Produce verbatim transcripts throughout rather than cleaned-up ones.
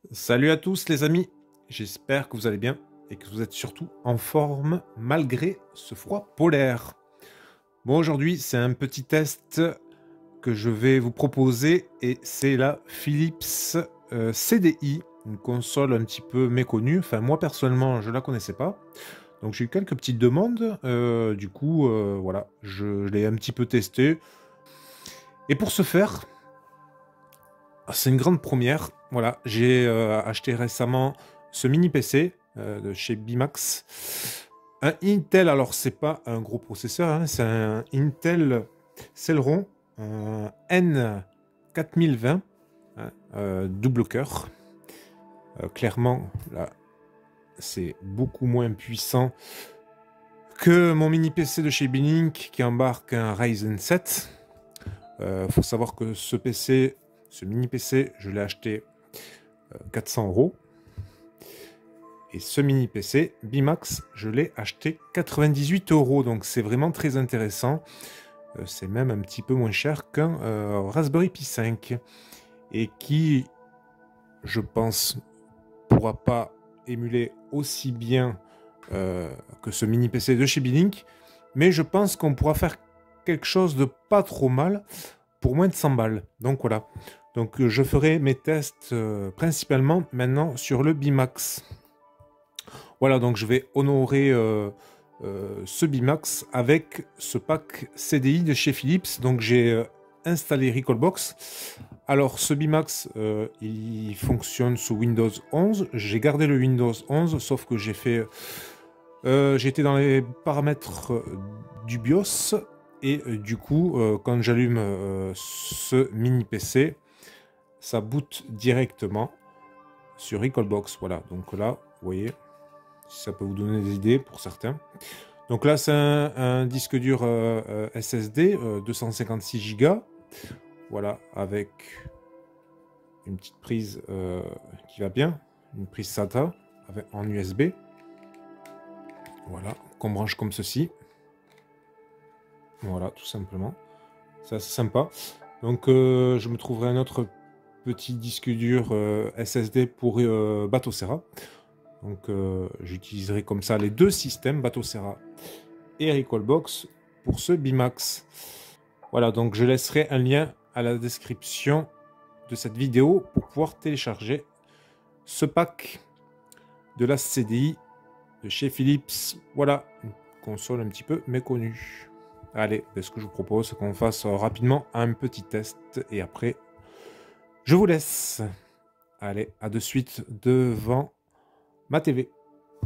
Salut à tous les amis, j'espère que vous allez bien et que vous êtes surtout en forme malgré ce froid polaire. Bon, aujourd'hui c'est un petit test que je vais vous proposer et c'est la Philips euh, C D I, une console un petit peu méconnue. Enfin moi personnellement je la connaissais pas, donc j'ai eu quelques petites demandes, euh, du coup euh, voilà, je, je l'ai un petit peu testé. Et pour ce faire, c'est une grande première. Voilà, j'ai euh, acheté récemment ce mini P C euh, de chez Bimax. Un Intel, alors c'est pas un gros processeur, hein, c'est un Intel Celeron, un N quatre mille vingt, hein, euh, double cœur. Euh, clairement, là, c'est beaucoup moins puissant que mon mini P C de chez Bilink qui embarque un Ryzen sept. Il euh, faut savoir que ce P C, ce mini P C, je l'ai acheté euh, quatre cents euros. Et ce mini P C, Bimax, je l'ai acheté quatre-vingt-dix-huit euros. Donc c'est vraiment très intéressant. Euh, c'est même un petit peu moins cher qu'un euh, Raspberry Pi cinq. Et qui, je pense, pourra pas émuler aussi bien euh, que ce mini P C de chez Bilink. Mais je pense qu'on pourra faire quelque chose de pas trop mal pour moins de cent balles. Donc voilà. Donc je ferai mes tests euh, principalement maintenant sur le Bimax. Voilà, donc je vais honorer euh, euh, ce Bimax avec ce pack C D I de chez Philips. Donc j'ai euh, installé Recalbox. Alors ce Bimax, euh, il fonctionne sous Windows onze. J'ai gardé le Windows onze, sauf que j'ai fait... Euh, j'étais dans les paramètres euh, du BIOS. Et euh, du coup, euh, quand j'allume euh, ce mini P C, ça boot directement sur Recalbox. Voilà, donc là, vous voyez... si ça peut vous donner des idées pour certains. Donc là, c'est un, un disque dur euh, euh, S S D, euh, deux cent cinquante-six giga. Voilà, avec une petite prise euh, qui va bien, une prise SATA avec, en U S B. Voilà, qu'on branche comme ceci. Voilà, tout simplement. C'est assez sympa. Donc, euh, je me trouverai un autre petit disque dur euh, S S D pour euh, Batocera. Donc, euh, j'utiliserai comme ça les deux systèmes, Batocera et Recalbox, pour ce Bimax. Voilà, donc je laisserai un lien à la description de cette vidéo pour pouvoir télécharger ce pack de la C D I de chez Philips. Voilà, une console un petit peu méconnue. Allez, ce que je vous propose, c'est qu'on fasse rapidement un petit test et après, je vous laisse. Allez, à de suite devant ma T V.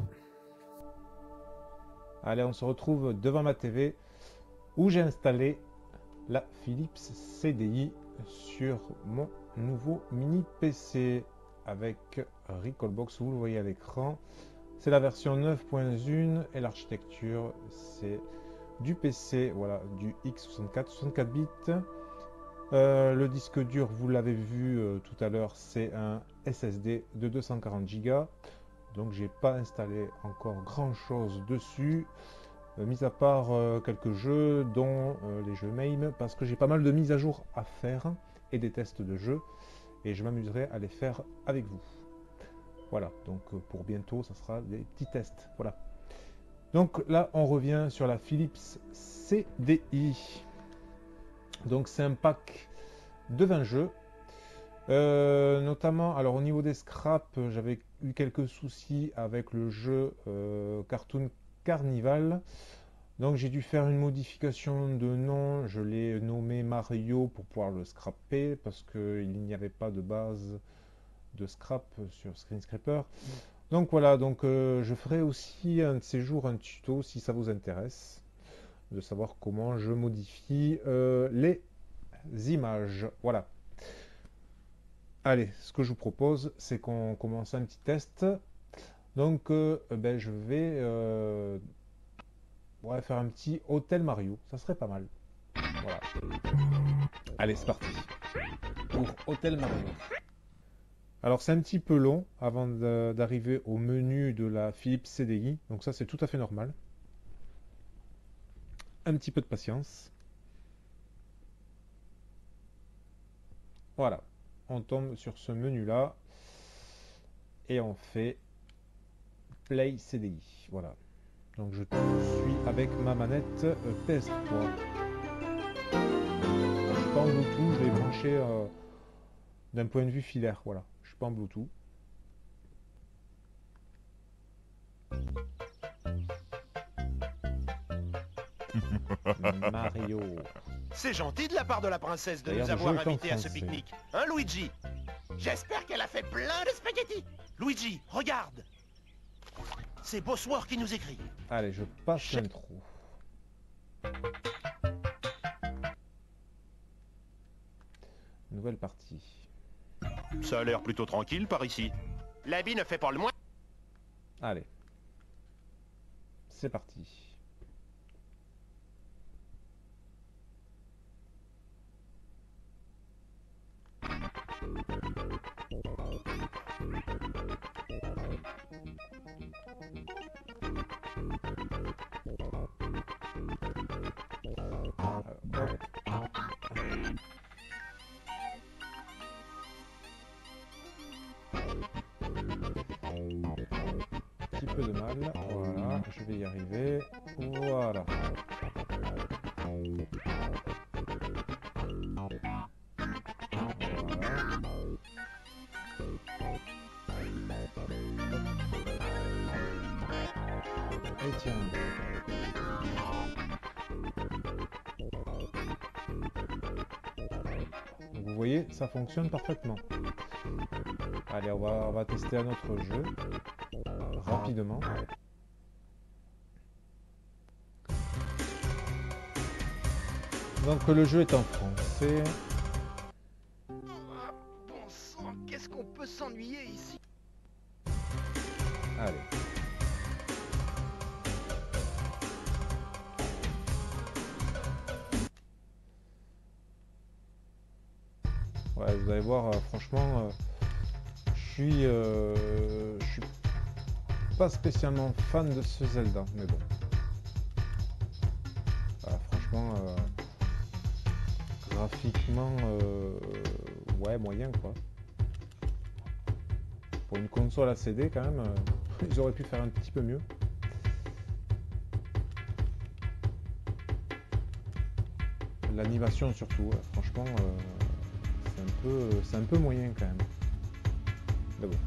Allez, on se retrouve devant ma T V où j'ai installé la Philips C D I sur mon nouveau mini P C avec Recalbox, vous le voyez à l'écran. C'est la version neuf point un et l'architecture c'est du P C, voilà, du x soixante-quatre, soixante-quatre bits. Euh, le disque dur, vous l'avez vu euh, tout à l'heure, c'est un S S D de deux cent quarante giga. Donc j'ai pas installé encore grand chose dessus. Euh, mis à part euh, quelques jeux, dont euh, les jeux MAME, parce que j'ai pas mal de mises à jour à faire et des tests de jeux, et je m'amuserai à les faire avec vous. Voilà, donc euh, pour bientôt, ça sera des petits tests. Voilà. Donc là, on revient sur la Philips C D I. Donc c'est un pack de vingt jeux. Euh, notamment, alors au niveau des scraps, j'avais eu quelques soucis avec le jeu euh, Cartoon Carnival. Donc j'ai dû faire une modification de nom, je l'ai nommé Mario pour pouvoir le scraper parce qu'il n'y avait pas de base de scrap sur Screenscraper. Donc voilà, donc euh, je ferai aussi un de ces jours un tuto si ça vous intéresse, de savoir comment je modifie euh, les images. Voilà. Allez, ce que je vous propose, c'est qu'on commence un petit test. Donc euh, ben, je vais euh, ouais, faire un petit Hôtel Mario, ça serait pas mal. Voilà. Allez, c'est parti pour Hôtel Mario. Alors c'est un petit peu long avant d'arriver au menu de la Philips C D I, donc ça c'est tout à fait normal. Un petit peu de patience. Voilà, on tombe sur ce menu là. et on fait Play C D I. Voilà. Donc je suis avec ma manette euh, P S trois. Je suis pas en Bluetooth, je l'ai branché euh, d'un point de vue filaire. Voilà, je suis pas en Bluetooth. Mario. C'est gentil de la part de la princesse de D'ailleurs, nous le jeu avoir est en invités à ce français. pique-nique. Hein, Luigi? J'espère qu'elle a fait plein de spaghettis. Luigi, regarde. C'est Bosworth qui nous écrit. Allez, je passe l'intro. Nouvelle partie. Ça a l'air plutôt tranquille par ici. L'habit ne fait pas le moins. Allez. C'est parti. Un petit peu de mal. Voilà, je vais y arriver. Voilà. Et tiens. Donc vous voyez, ça fonctionne parfaitement. Allez, on va, on va tester un autre jeu rapidement. Donc le jeu est en français. Oh, bon sang, qu'est-ce qu'on peut s'ennuyer ici? Allez. Ouais, vous allez voir, euh, franchement, euh, je suis, euh, je suis pas spécialement fan de ce Zelda, mais bon. Voilà, franchement, euh, graphiquement, euh, ouais, moyen quoi. Pour une console à C D, quand même, euh, ils auraient pu faire un petit peu mieux. L'animation surtout, ouais, franchement, euh, c'est un peu, c'est un peu moyen quand même. Mais bon.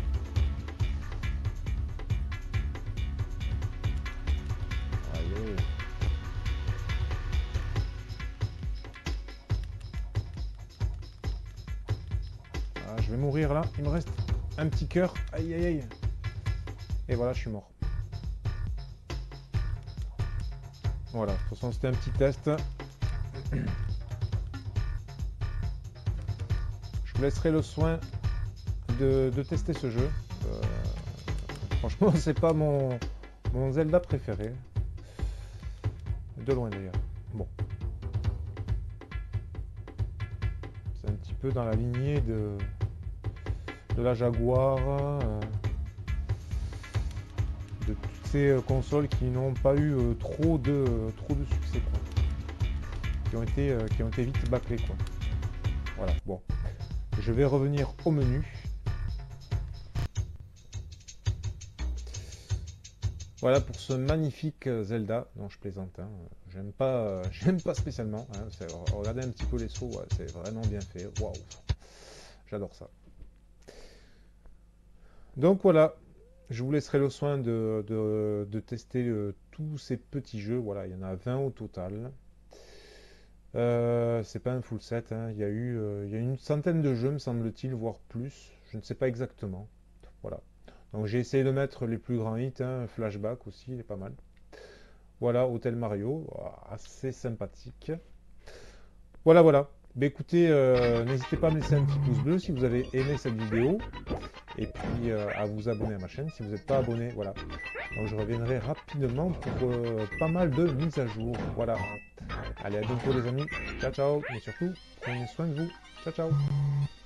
Allez. Ah, je vais mourir là. Il me reste un petit cœur. Aïe aïe aïe. Et voilà, je suis mort. Voilà, de toute façon c'était un petit test. Je vous laisserai le soin de, de tester ce jeu. Euh, franchement, c'est pas mon, mon Zelda préféré. De loin d'ailleurs. Bon. C'est un petit peu dans la lignée de, de la Jaguar. Euh, de toutes ces euh, consoles qui n'ont pas eu euh, trop, de, euh, trop de succès. Quoi. Qui ont été, euh, qui ont été vite bâclées. Quoi. Voilà, bon. Je vais revenir au menu. Voilà pour ce magnifique Zelda. Non, je plaisante. Hein. J'aime pas, euh, j'aime pas spécialement. Hein. Regardez un petit peu les sauts. Ouais, c'est vraiment bien fait. Waouh, j'adore ça. Donc voilà. Je vous laisserai le soin de, de, de tester euh, tous ces petits jeux. Voilà, il y en a vingt au total. Euh, c'est pas un full set, hein. Il y a eu euh, il y a une centaine de jeux, me semble-t-il, voire plus. Je ne sais pas exactement. Voilà. Donc j'ai essayé de mettre les plus grands hits, hein. Flashback aussi, il est pas mal. Voilà, Hotel Mario, assez sympathique. Voilà, voilà. Bah, écoutez, euh, n'hésitez pas à me laisser un petit pouce bleu si vous avez aimé cette vidéo. Et puis euh, à vous abonner à ma chaîne si vous n'êtes pas abonné. Voilà. Donc je reviendrai rapidement pour euh, pas mal de mises à jour. Voilà. Allez, à bientôt les amis. Ciao, ciao. Mais surtout, prenez soin de vous. Ciao, ciao.